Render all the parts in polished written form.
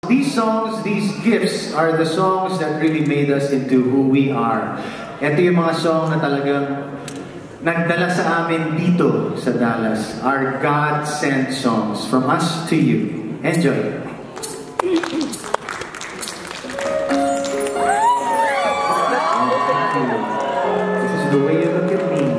These songs, these gifts are the songs that really made us into who we are. Ito yung mga song na talagang nagdala sa amin dito sa Dallas. Our God-sent songs from us to you. Enjoy. This is the way you look at me.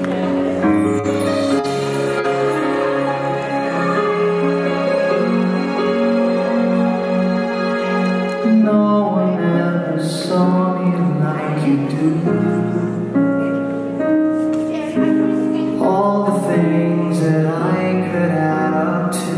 No one ever saw me like you do. All the things that I could add up to,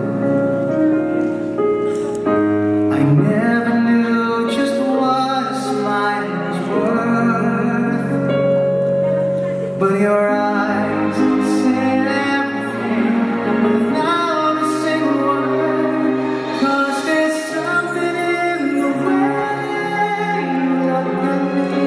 I never knew just what a smile was worth. But your eyes said everything without a single word. 'Cause there's something in the way you look at me.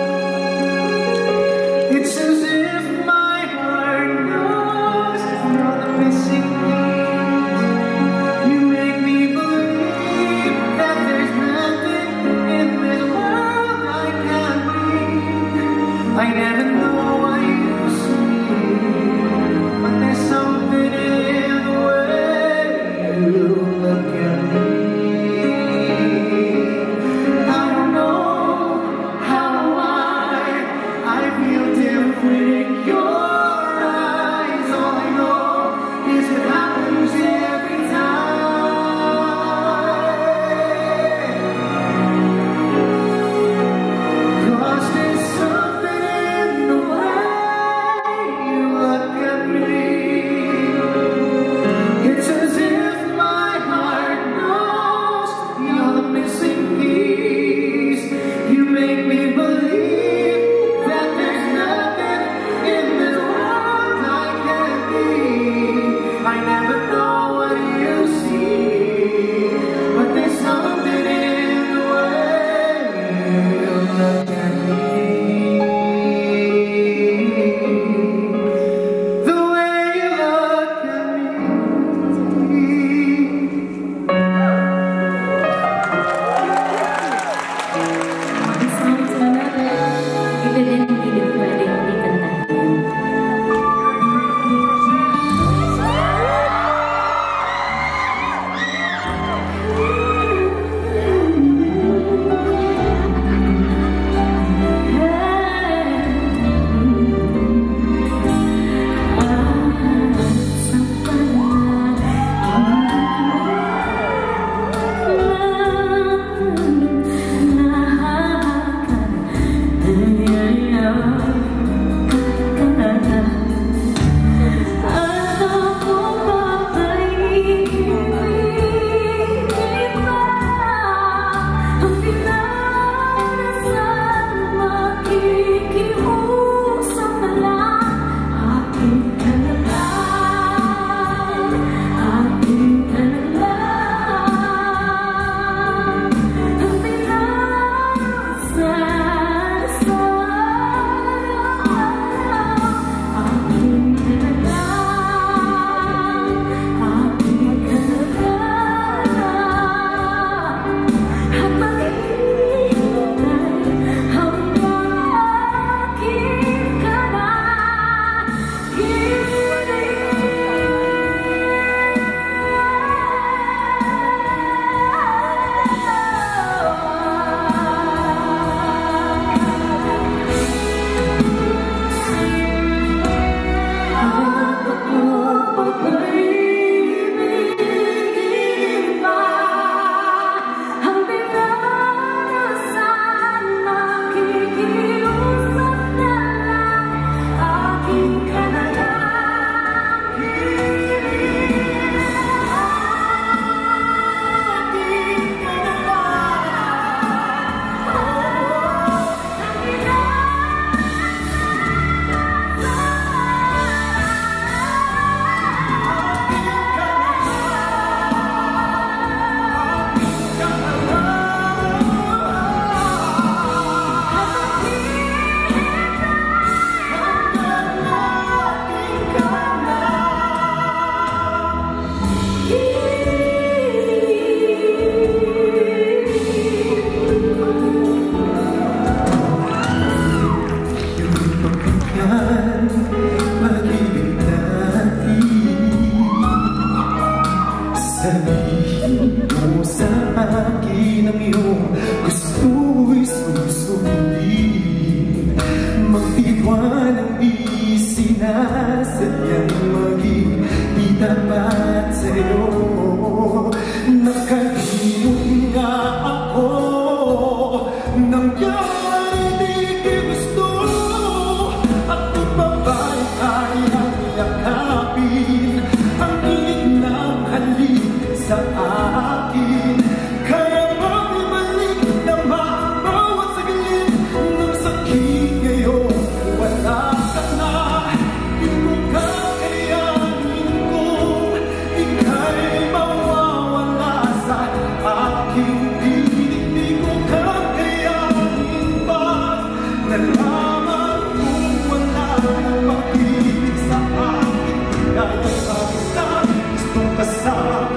It's as if my heart knows you're the missing piece. You make me believe that there's nothing in this world I can't be. I never know what you see, but there's something in the way you look at me. I don't know how or why I feel different in your eyes. All I know is it happens every time. 'Cause there's something in the way you look at me. It's as if my heart knows you're the missing piece. You make me believe that there's nothing in this world I can't be. I never know what you see, but there's something in the way you look at me. The way you look at me. Isang talaga, iba din hindi pwedeng hindi kantahin. akin ang iyong gusto'y susundin. Magtiwalang di sinasadyang maging itapat sa'yo. Nakalimot nga ako nang yari di gusto, at pagbabalik ay ang yakapin ang init ng halik sa akin. Kaya magbibalik na bawat saglit ng sakit ngayon. Wala ka na, di mo kakayanin kung ika'y mawawala sa aking piling. Di ko kakayanin pa nalaman kung wala ng pag-ibig sa akin. Kaya sa isa, gusto ka sa